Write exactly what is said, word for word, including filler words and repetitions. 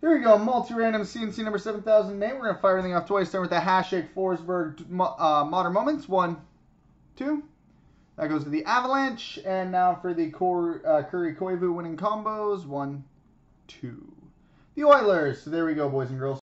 Here we go, multi-random C and C number seven thousand eight. We're going to fire everything off twice, starting with the Hashtag Forsberg uh, Modern Moments. One, two. That goes to the Avalanche. And now for the Cor uh, Curry Koivu winning combos. One, two. The Oilers. So there we go, boys and girls.